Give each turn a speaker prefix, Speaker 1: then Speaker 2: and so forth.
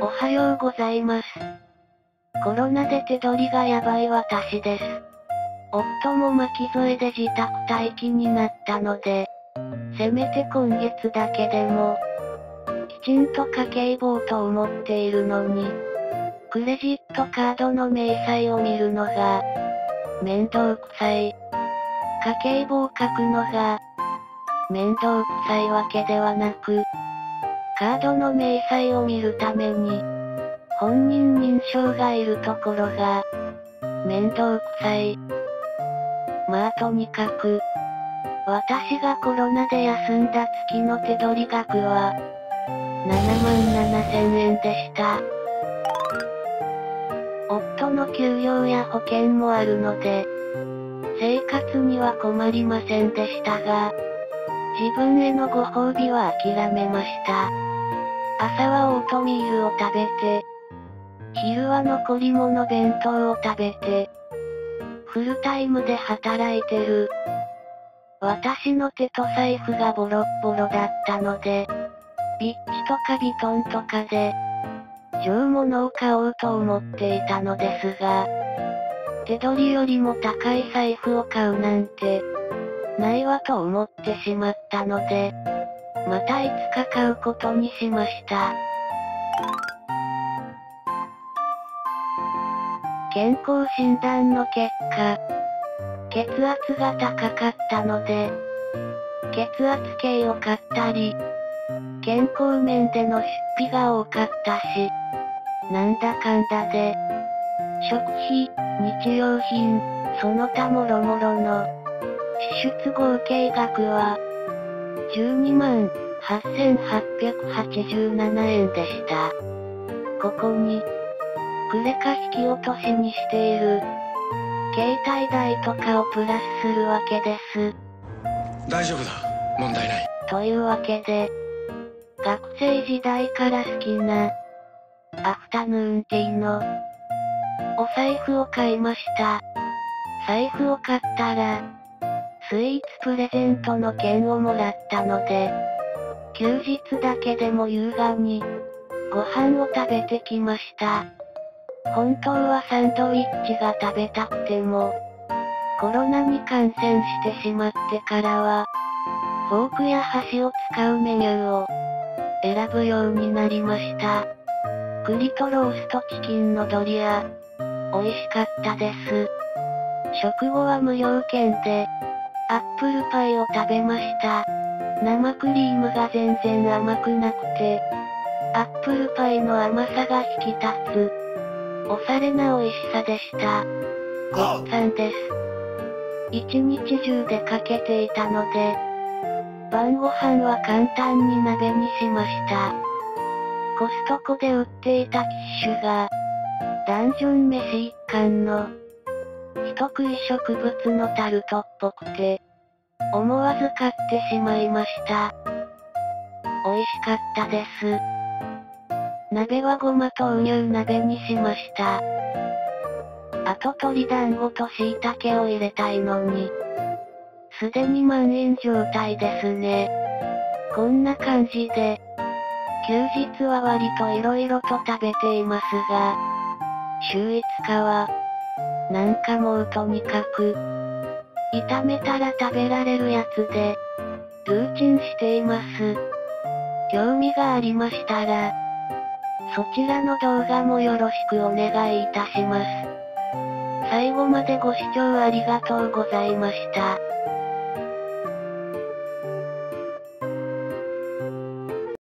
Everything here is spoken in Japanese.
Speaker 1: おはようございます。コロナで手取りがやばい私です。夫も巻き添えで自宅待機になったので、せめて今月だけでも、きちんと家計簿と思っているのに、クレジットカードの明細を見るのが、面倒くさい。家計簿を書くのが、面倒くさいわけではなく、カードの明細を見るために、本人認証がいるところが、面倒くさい。まあとにかく、私がコロナで休んだ月の手取り額は、77,000円でした。夫の給料や保険もあるので、生活には困りませんでしたが、自分へのご褒美は諦めました。朝はオートミールを食べて、昼は残り物弁当を食べて、フルタイムで働いてる。私の手と財布がボロッボロだったので、ビッチとかビトンとかで、上物を買おうと思っていたのですが、手取りよりも高い財布を買うなんて、ないわと思ってしまったので、またいつか買うことにしました。健康診断の結果、血圧が高かったので、血圧計を買ったり、健康面での出費が多かったし、なんだかんだで、食費、日用品、その他もろもろの、支出合計額は、128,887円でした。ここに、クレカ引き落としにしている、携帯代とかをプラスするわけです。
Speaker 2: 大丈夫だ。問題ない。
Speaker 1: というわけで、学生時代から好きな、アフタヌーンティーの、お財布を買いました。財布を買ったら、スイーツプレゼントの券をもらったので、休日だけでも優雅に、ご飯を食べてきました。本当はサンドイッチが食べたくても、コロナに感染してしまってからは、フォークや箸を使うメニューを選ぶようになりました。栗とローストチキンのドリア、美味しかったです。食後は無料券で、アップルパイを食べました。生クリームが全然甘くなくて、アップルパイの甘さが引き立つ、おしゃれな美味しさでした。ごっつぁんです。一日中出かけていたので、晩ご飯は簡単に鍋にしました。コストコで売っていたキッシュが、ダンジョン飯一貫の、人食い植物のタルトっぽくて、思わず買ってしまいました。美味しかったです。鍋はごま豆乳鍋にしました。あと鶏団子と椎茸を入れたいのに、すでに満員状態ですね。こんな感じで、休日は割と色々と食べていますが、週5日は、なんかもうとにかく、炒めたら食べられるやつで、ルーチンしています。興味がありましたら、そちらの動画もよろしくお願いいたします。最後までご視聴ありがとうございました。